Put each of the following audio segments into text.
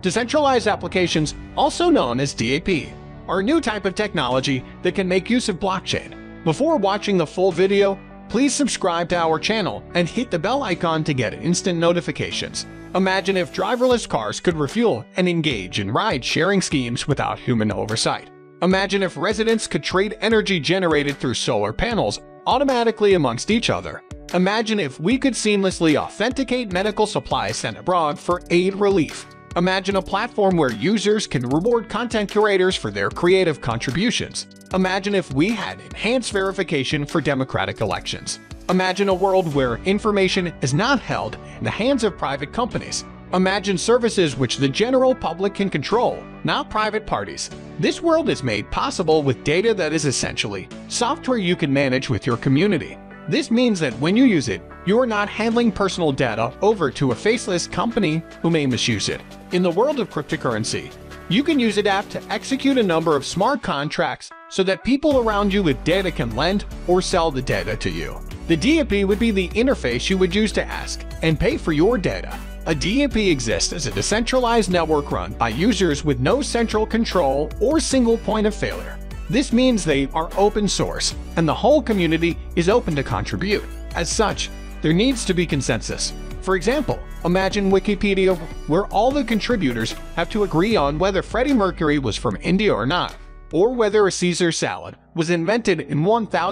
Decentralized applications, also known as DApp, are a new type of technology that can make use of blockchain. Before watching the full video, please subscribe to our channel and hit the bell icon to get instant notifications. Imagine if driverless cars could refuel and engage in ride-sharing schemes without human oversight. Imagine if residents could trade energy generated through solar panels automatically amongst each other. Imagine if we could seamlessly authenticate medical supplies sent abroad for aid relief. Imagine a platform where users can reward content curators for their creative contributions. Imagine if we had enhanced verification for democratic elections. Imagine a world where information is not held in the hands of private companies. Imagine services which the general public can control, not private parties. This world is made possible with data that is essentially software you can manage with your community. This means that when you use it, you are not handing personal data over to a faceless company who may misuse it. In the world of cryptocurrency, you can use a dapp to execute a number of smart contracts so that people around you with data can lend or sell the data to you. The dapp would be the interface you would use to ask and pay for your data. A dapp exists as a decentralized network run by users with no central control or single point of failure. This means they are open source, and the whole community is open to contribute. As such, there needs to be consensus. For example, imagine Wikipedia, where all the contributors have to agree on whether Freddie Mercury was from India or not, or whether a Caesar salad was invented in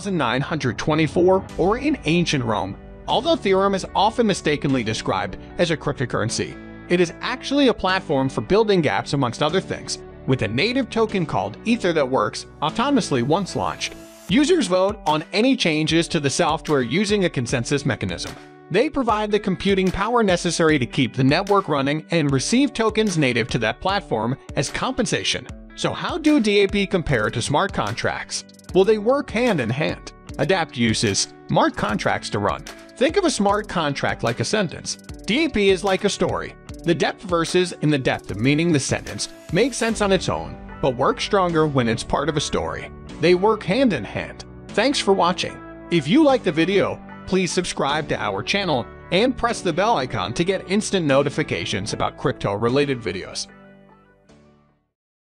1924 or in ancient Rome. Although Ethereum is often mistakenly described as a cryptocurrency, it is actually a platform for building dapps amongst other things, with a native token called Ether that works autonomously once launched. Users vote on any changes to the software using a consensus mechanism. They provide the computing power necessary to keep the network running and receive tokens native to that platform as compensation. So how do dapp compare to smart contracts? Well, they work hand in hand. A dapp uses smart contracts to run. Think of a smart contract like a sentence. dapp is like a story. The depth verses in the depth of meaning the sentence makes sense on its own, but works stronger when it's part of a story. They work hand in hand. Thanks for watching. If you like the video, please subscribe to our channel and press the bell icon to get instant notifications about crypto-related videos.